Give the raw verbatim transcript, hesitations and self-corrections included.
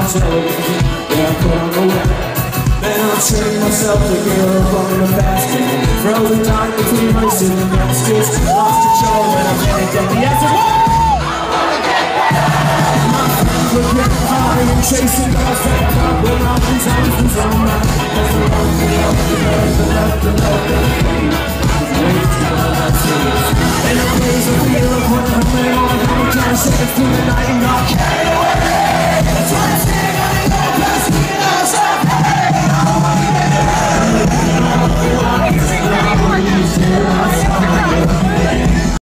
television that I put on the web. Then I'll train myself to get up on the basket, frozen time between my sitting baskets. Lost control when I panicked at the exit. My friends were getting high and chasing girls that pop when I was on the phone. As the road to the other, the left, the left, the left. And I'm raising the feel of what I'm doing. I'm trying to set it through the night and not care.